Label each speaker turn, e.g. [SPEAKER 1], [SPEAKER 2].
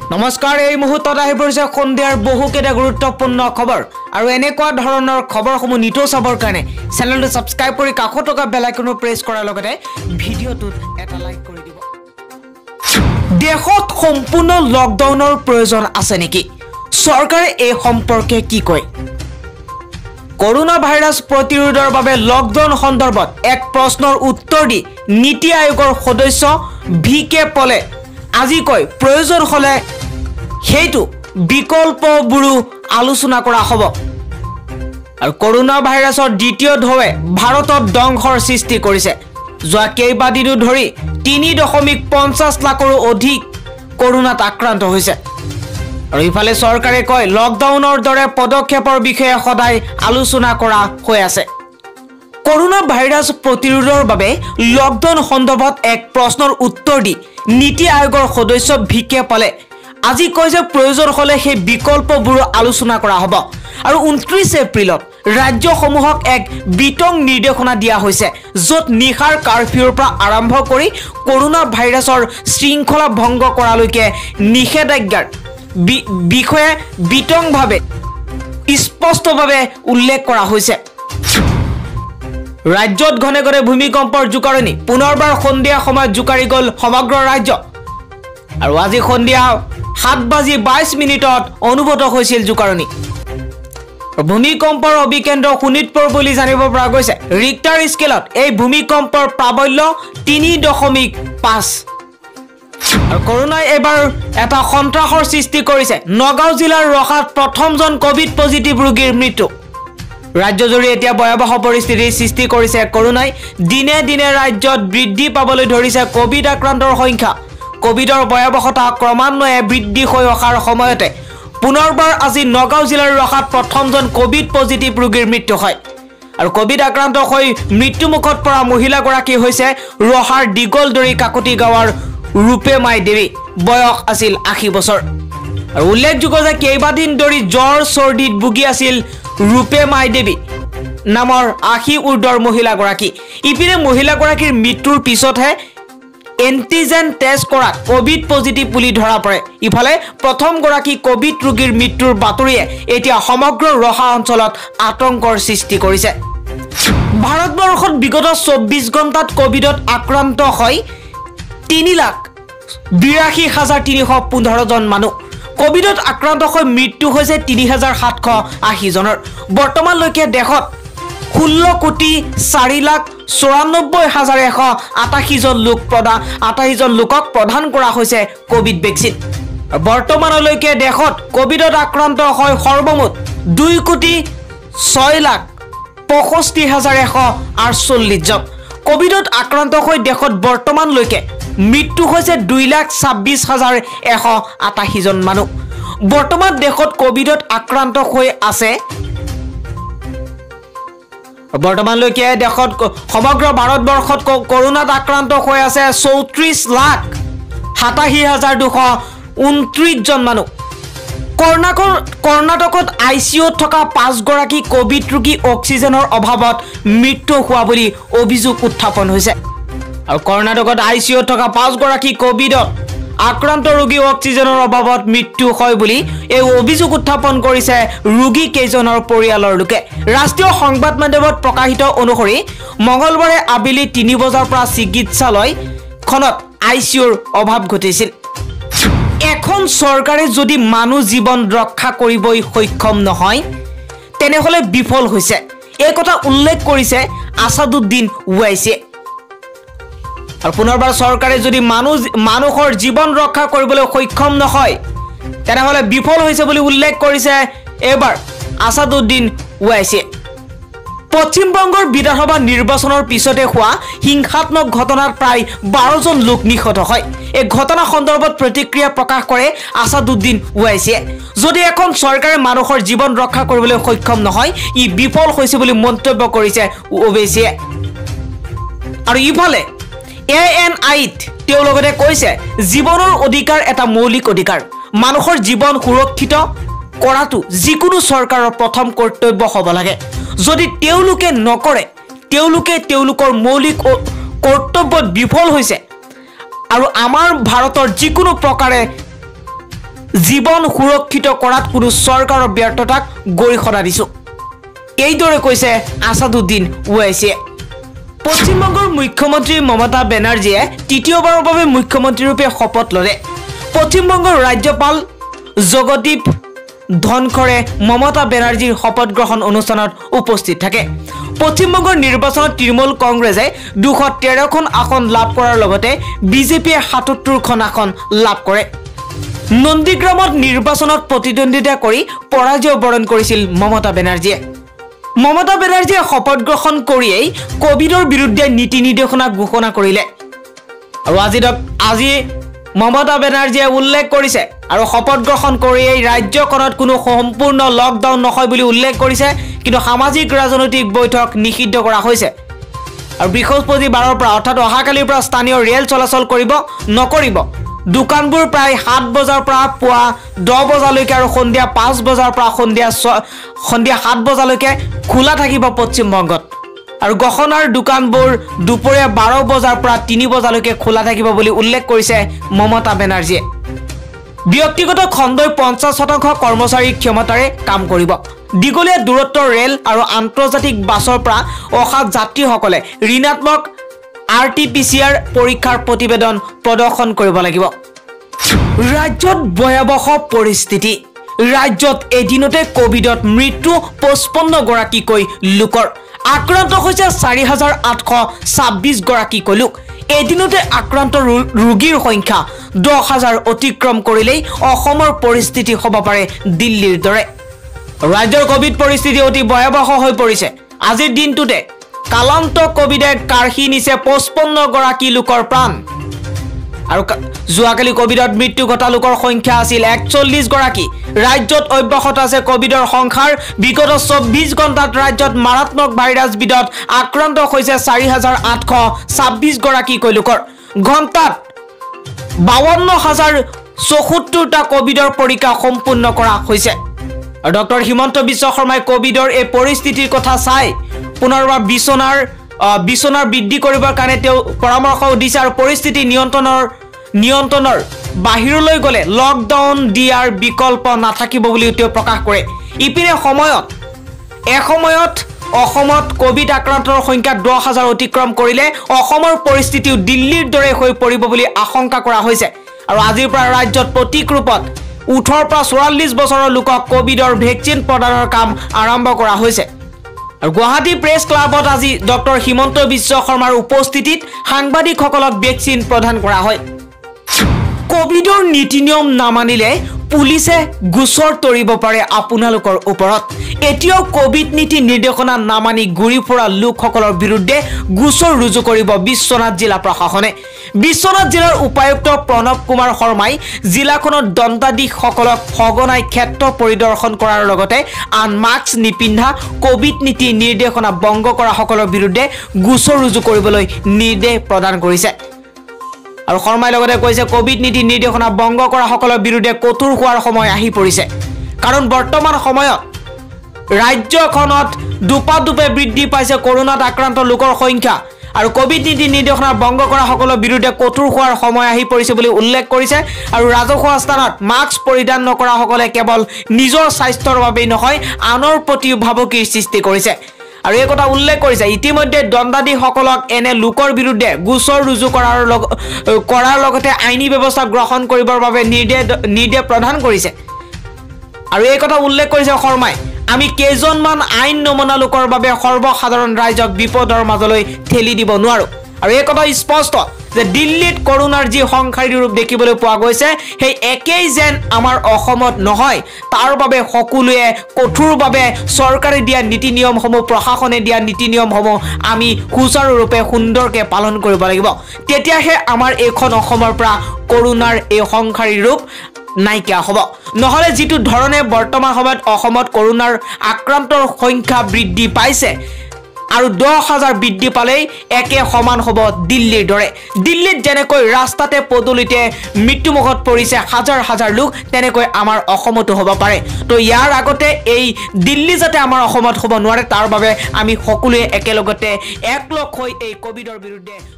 [SPEAKER 1] নমস্কাৰ এই মুহূৰ্তত আহি পৰিছে সন্ধিয়াৰ বহুকেইটা গুৰুত্বপূৰ্ণ খবৰ আৰু এনেকুৱা ধৰণৰ খবৰসমূহ নিতৌ চাবৰ কাৰণে চেনেলটো সাবস্ক্ৰাইব কৰি কাষত থকা বেল আইকনটো প্ৰেছ কৰাৰ লগতে ভিডিঅ'টোত এটা লাইক কৰি দিব। দেশত সম্পূৰ্ণ লকডাউনৰ প্ৰয়োজন আছে নেকি? চৰকাৰে এই সম্পৰ্কে কি কয়? কৰোনা ভাইৰাছ প্ৰতিৰোধৰ বাবে লকডাউন সন্দৰ্ভত এক প্ৰশ্নৰ উত্তৰ দি নীতি আয়োগৰ সদস্য ভিকে পলে আজি কয় প্ৰয়োজন হলে সেইটো বিকল্পবোৰো আলোচনা কৰা হ'ব। আৰু কৰোনা ভাইৰাছৰ দ্বিতীয় ঢৌৱে ভাৰতত ধ্বংসৰ সৃষ্টি কৰিছে। যোৱা কেইবাদিনো ধৰি 3.50 লাখৰো অধিক কৰোনাত আক্ৰান্ত হৈছে। আৰু ইফালে চৰকাৰে কয় লকডাউনৰ দৰে পদক্ষেপৰ বিষয়ে সদায় আলোচনা কৰা হৈ আছে। কৰোনা ভাইৰাছ প্ৰতিৰোধৰ বাবে লকডাউন সন্দৰ্ভত এক প্ৰশ্নৰ উত্তৰ দি নীতি আয়োগৰ সদস্য ভিকে পলে আজি কয় যে প্ৰয়োজন হলে সেই বিকল্পবোৰ আলোচনা কৰা হ'ব। আৰু 29 এপ্ৰিলত ৰাজ্যসমূহক এক বিতং নিৰ্দেশনা দিয়া হৈছে, য'ত নিশাৰ কাৰফিউৰ পৰা আৰম্ভ কৰি কৰোনা ভাইৰাছৰ শৃংখলা ভংগ কৰালৈকে নিষেধাজ্ঞাৰ বিষয়ে বিতংভাৱে স্পষ্টভাৱে উল্লেখ কৰা হৈছে। ৰাজ্যত ঘনে ঘনে ভূমিকম্পৰ জোকাৰণি পুনৰবাৰ সন্ধিয়া সময়ত জোকাৰি গ'ল সমগ্ৰ ৰাজ্য। আৰু আজি সন্ধিয়া 7:22 অনুভূত হৈছিল জোকাৰণি। ভূমিকম্পৰ অভিকেন্দ্ৰ শোণিতপুৰ বুলি জানিব পৰা গৈছে। ৰিক্টাৰ স্কেলত এই ভূমিকম্পৰ প্ৰাবল্য 3.5। আৰু কৰোনাই এবাৰ এটা সন্ত্ৰাসৰ সৃষ্টি কৰিছে। নগাঁও জিলাৰ ৰখাত প্ৰথমজন কোভিড পজিটিভ ৰোগীৰ মৃত্যু। ৰাজ্যজুৰি এতিয়া ভয়াৱহ পৰিস্থিতিৰ সৃষ্টি কৰিছে কৰোনাই। দিনে দিনে ৰাজ্যত বৃদ্ধি পাবলৈ ধৰিছে কোভিড আক্ৰান্তৰ সংখ্যা। কোভিডৰ ভয়াৱহতা ক্ৰমান্বয়ে বৃদ্ধি হৈ অহাৰ সময়তে পুনৰবাৰ আজি নগাঁও জিলাৰ ৰখাত প্ৰথমজন কোভিড পজিটিভ ৰোগীৰ মৃত্যু হয়। আৰু কোভিড আক্ৰান্ত হৈ মৃত্যুমুখত পৰা মহিলাগৰাকী হৈছে ৰহাৰ দীঘলদৰী কাকতি গাঁৱৰ ৰূপেমাই দেৱী। বয়স আছিল 80 বছৰ। আৰু উল্লেখযোগ্য যে কেইবাদিন ধৰি জ্বৰ চৰ্দিত ভুগি আছিল ৰূপেমাই দেৱী নামৰ 80 ঊৰ্ধৰ মহিলাগৰাকী। ইপিনে মহিলাগৰাকীৰ মৃত্যুৰ পিছতহে এন্টিজেন টেষ্ট কৰা কোভিড পজিটিভ বুলি ধৰা পৰে। ইফালে প্ৰথমগৰাকী কোভিড ৰোগীৰ মৃত্যুৰ বাতৰিয়ে এতিয়া সমগ্ৰ ৰহা অঞ্চলত আতংকৰ সৃষ্টি কৰিছে। ভাৰতবৰ্ষত বিগত 24 ঘণ্টাত কোভিডত আক্ৰান্ত হয় 3,82,315 জন মানুহ। কোভিডত আক্ৰান্ত হৈ মৃত্যু হৈছে 3,780 জনৰ। বৰ্তমানলৈকে দেশত 16,04,94,188 জন লোকক প্ৰদান কৰা হৈছে কোভিড ভেকচিন। বৰ্তমানলৈকে দেশত কোভিডত আক্ৰান্ত হৈ সৰ্বমুঠ 2,06,65,148 জন। কোভিডত আক্ৰান্ত হৈ দেশত বৰ্তমানলৈকে মৃত্যু হৈছে 2,26,188 জন মানুহ। বৰ্তমান দেশত কোভিডত আক্ৰান্ত হৈ আছে। বৰ্তমানলৈকে দেশত সমগ্ৰ ভাৰতবৰ্ষত কৰোনাত আক্ৰান্ত হৈ আছে 34,87,229 জন মানুহ। কৰ্ণাটকত ICUত থকা 5 গৰাকী কোভিড ৰোগী অক্সিজেনৰ অভাৱত মৃত্যু হোৱা বুলি অভিযোগ উত্থাপন হৈছে। আৰু কৰ্ণাটকত ICUত থকা 5 গৰাকী কোভিডত আক্ৰান্ত ৰোগী অক্সিজেনৰ অভাৱত মৃত্যু হয় বুলি এই অভিযোগ উত্থাপন কৰিছে ৰোগী কেইজনৰ পৰিয়ালৰ লোকে। ৰাষ্ট্ৰীয় সংবাদ মাধ্যমত প্ৰকাশিত অনুসৰি মঙলবাৰে আবেলি 3 বজাৰ পৰা চিকিৎসালয়খনত ICUৰ অভাৱ ঘটিছিল। এখন চৰকাৰে যদি মানুহ জীৱন ৰক্ষা কৰিবলৈ সক্ষম নহয় তেনেহলে বিফল হৈছে, এই কথা উল্লেখ কৰিছে আছাদুদ্দিন ওৱাইছিয়ে। আৰু পুনৰবাৰ চৰকাৰে যদি মানুহৰ জীৱন ৰক্ষা কৰিবলৈ সক্ষম নহয় তেনেহলে বিফল হৈছে বুলি উল্লেখ কৰিছে এবাৰ আছাদুদ্দিন ওৱাইছিয়ে। পশ্চিমবংগৰ বিধানসভা নিৰ্বাচনৰ পিছতে হোৱা হিংসাত্মক ঘটনাত প্ৰায় 12 জন লোক নিহত হয়। এই ঘটনা সন্দৰ্ভত প্ৰতিক্ৰিয়া প্ৰকাশ কৰে আছাদুদ্দিন ওৱাইছিয়ে। যদি এখন চৰকাৰে মানুহৰ জীৱন ৰক্ষা কৰিবলৈ সক্ষম নহয় ই বিফল হৈছে বুলি মন্তব্য কৰিছে ওৱাইছিয়ে। আৰু ইফালে ANIত তেওঁ লগতে কৈছে জীৱনৰ অধিকাৰ এটা মৌলিক অধিকাৰ। মানুহৰ জীৱন সুৰক্ষিত কৰাটো যিকোনো চৰকাৰৰ প্ৰথম কৰ্তব্য হ'ব লাগে। যদি তেওঁলোকে নকৰে তেওঁলোকৰ মৌলিক কৰ্তব্যত বিফল হৈছে। আৰু আমাৰ ভাৰতৰ যিকোনো প্ৰকাৰে জীৱন সুৰক্ষিত কৰাত কোনো চৰকাৰৰ ব্যৰ্থতাক গৰিহণা দিছোঁ এইদৰে কৈছে আসাদুদ্দিন ওৱাইছিয়ে পশ্চিমবংগৰ মুখ্যমন্ত্ৰী মমতা বেনাৰ্জীয়ে তৃতীয়বাৰৰ বাবে মুখ্যমন্ত্ৰীৰূপে শপত ল'লে পশ্চিমবংগৰ ৰাজ্যপাল জগদীপ ধনখৰে মমতা বেনাৰ্জীৰ শপত গ্ৰহণ অনুষ্ঠানত উপস্থিত থাকে পশ্চিমবংগৰ নিৰ্বাচনত তৃণমূল কংগ্ৰেছে 213খন আসন লাভ কৰাৰ লগতে বিজেপিয়ে 77খন আসন লাভ কৰে নন্দীগ্ৰামত নিৰ্বাচনত প্ৰতিদ্বন্দ্বিতা কৰি পৰাজয় বৰণ কৰিছিল মমতা বেনাৰ্জীয়ে শপত গ্ৰহণ কৰিয়েই কোভিডৰ বিৰুদ্ধে নীতি নিৰ্দেশনা ঘোষণা কৰিলে আৰু আজি মমতা বেনাৰ্জীয়ে উল্লেখ কৰিছে আৰু শপত গ্ৰহণ কৰিয়েই ৰাজ্যখনত কোনো সম্পূৰ্ণ লকডাউন নহয় বুলি উল্লেখ কৰিছে কিন্তু সামাজিক ৰাজনৈতিক বৈঠক নিষিদ্ধ কৰা হৈছে আৰু বৃহস্পতিবাৰৰ পৰা অৰ্থাৎ অহাকালিৰ পৰা স্থানীয় ৰেল চলাচল নকৰিব দোকানবোৰ প্ৰায় 7 বজাৰ পৰা পুৱা 10 বজালৈকে আৰু সন্ধিয়া 5 বজাৰ পৰা সন্ধিয়া 7 বজালৈকে খোলা থাকিব পশ্চিমবংগত আৰু গহনাৰ দোকানবোৰ দুপৰীয়া 12 বজাৰ পৰা 3 বজালৈকে খোলা থাকিব বুলি উল্লেখ কৰিছে মমতা বেনাৰ্জীয়ে ব্যক্তিগত খণ্ডই 50% কৰ্মচাৰী ক্ষমতাৰে কাম কৰিব দীঘলীয়া দূৰত্বৰ ৰেল আৰু আন্তৰ্জাতিক বাছৰ পৰা অহা যাত্ৰীসকলে ঋণাত্মক RT-PCR পৰীক্ষাৰ প্ৰতিবেদন প্ৰদৰ্শন কৰিব লাগিব ৰাজ্যত ভয়াৱহ পৰিস্থিতি ৰাজ্যত এদিনতে কোভিডত মৃত্যু 55 গৰাকীকৈ লোকৰ আক্ৰান্ত হৈছে 4826 গৰাকীকৈ লোক এদিনতে আক্ৰান্ত ৰোগীৰ সংখ্যা 10000 অতিক্ৰম কৰিলেই অসমৰ পৰিস্থিতি হ'ব পাৰে দিল্লীৰ দৰে ৰাজ্যৰ কোভিড পৰিস্থিতি অতি ভয়াৱহ হৈ পৰিছে আজিৰ দিনটোতে কালান্ত কোভিডে কাঢ়ি নিছে 55 গৰাকী লোকৰ প্ৰাণ আৰু যোৱাকালি কোভিডত মৃত্যু ঘটা লোকৰ সংখ্যা আছিল 41 গৰাকী ৰাজ্যত অব্যাহত আছে কোভিডৰ সংখ্যাৰ বিগত 24 ঘণ্টাত ৰাজ্যত মাৰাত্মক ভাইৰাছ বিধত আক্ৰান্ত হৈছে 4826 গৰাকী লোকৰ ঘণ্টাত 52074টা কোভিডৰ পৰীক্ষা সম্পূৰ্ণ কৰা হৈছে আৰু ডক্টৰ হিমন্ত বিশ্ব শৰ্মাই কোভিডৰ এই পৰিস্থিতিৰ কথা চাই পুনৰবাৰ বিছনাৰ বৃদ্ধি কৰিবৰ কাৰণে তেওঁ পৰামৰ্শ দিছে আৰু পৰিস্থিতি নিয়ন্ত্ৰণৰ বাহিৰলৈ গলে লকডাউন দিয়াৰ বিকল্প নাথাকিব বুলি তেওঁ প্ৰকাশ কৰে ইপিনে এসময়ত অসমত কোভিড আক্ৰান্তৰ সংখ্যা 10000 অতিক্ৰম কৰিলে অসমৰ পৰিস্থিতিও দিল্লীৰ দৰে হৈ পৰিব বুলি আশংকা কৰা হৈছে আৰু আজিৰ পৰা ৰাজ্যত প্ৰতীক ৰূপত 18 পৰা 44 বছৰৰ লোকক কোভিডৰ ভেকচিন প্ৰদানৰ কাম আৰম্ভ কৰা হৈছে আৰু গুৱাহাটী প্ৰেছ ক্লাবত আজি ডক্টৰ হিমন্ত বিশ্ব শৰ্মাৰ উপস্থিতিত সাংবাদিকসকলক ভেকচিন প্ৰদান কৰা হয় কোভিডৰ নীতি নিয়ম নামানিলে পুলিচে গোচৰ তৰিব পাৰে আপোনালোকৰ ওপৰত এতিয়াও কোভিড নীতি নিৰ্দেশনা নামানি ঘূৰি ফুৰা লোকসকলৰ বিৰুদ্ধে গোচৰ ৰুজু কৰিব বিশ্বনাথ জিলা প্ৰশাসনে বিশ্বনাথ জিলাৰ উপায়ুক্ত প্ৰণৱ কুমাৰ শৰ্মাই জিলাখনৰ দণ্ডাধীশসকলক সঘনাই ক্ষেত্ৰ পৰিদৰ্শন কৰাৰ লগতে আন মাস্ক নিপিন্ধা কোভিড নীতি নিৰ্দেশনা ভংগ কৰাসকলৰ বিৰুদ্ধে গোচৰ ৰুজু কৰিবলৈ নিৰ্দেশ প্ৰদান কৰিছে আৰু শৰ্মাই লগতে কৈছে কোভিড নীতি নিৰ্দেশনা ভংগ কৰাসকলৰ বিৰুদ্ধে কঠোৰ হোৱাৰ সময় আহি পৰিছে কাৰণ বৰ্তমান সময়ত ৰাজ্যখনত দুপাদুপে বৃদ্ধি পাইছে কৰোনাত আক্ৰান্ত লোকৰ সংখ্যা আৰু কোভিড নীতি নিৰ্দেশনা ভংগ কৰাসকলৰ বিৰুদ্ধে কঠোৰ হোৱাৰ সময় আহি পৰিছে বুলি উল্লেখ কৰিছে আৰু ৰাজহুৱা স্থানত মাস্ক পৰিধান নকৰাসকলে কেৱল নিজৰ স্বাস্থ্যৰ বাবেই নহয় আনৰ প্ৰতিও ভাবুকিৰ সৃষ্টি কৰিছে আৰু এই কথা উল্লেখ কৰিছে ইতিমধ্যে দণ্ডাধীশসকলক এনে লোকৰ বিৰুদ্ধে গোচৰ ৰুজু কৰাৰ লগতে আইনী ব্যৱস্থা গ্ৰহণ কৰিবৰ বাবে নিৰ্দেশ প্ৰদান কৰিছে আৰু এই কথা উল্লেখ কৰিছে শৰ্মাই আমি কেইজনমান আইন নমনা লোকৰ বাবে সৰ্বসাধাৰণ ৰাইজক বিপদৰ মাজলৈ ঠেলি দিব নোৱাৰো আৰু এই কথা স্পষ্ট যে দিল্লীত কৰোনাৰ যি সংখ্যাৰী ৰূপ দেখিবলৈ পোৱা গৈছে সেই একেই যেন আমাৰ অসমত নহয় তাৰ বাবে সকলোৱে কঠোৰভাৱে চৰকাৰে দিয়া নীতি নিয়মসমূহ প্ৰশাসনে দিয়া নীতি নিয়মসমূহ আমি সুচাৰুৰূপে সুন্দৰকৈ পালন কৰিব লাগিব তেতিয়াহে আমাৰ এইখন অসমৰ পৰা কৰোনাৰ এই সংখ্যাৰী ৰূপ নাইকিয়া হ'ব নহলে যেটো ধৰণে বৰ্তমান সময়ত অসমত কৰোনাৰ আক্ৰান্তৰ সংখ্যা বৃদ্ধি পাইছে আৰু 10000 বৃদ্ধি পালেই একে সমান হ'ব দিল্লীৰ দৰে দিল্লীত যেনেকৈ ৰাস্তাতে পদুলিতে মৃত্যুমুখত পৰিছে হাজাৰ হাজাৰ লোক তেনেকৈ আমাৰ অসমতো হ'ব পাৰে তো ইয়াৰ আগতে এই দিল্লী যাতে আমাৰ অসমত হ'ব নোৱাৰে তাৰ বাবে আমি সকলোৱে একেলগতে একলগ হৈ এই কোভিডৰ বিৰুদ্ধে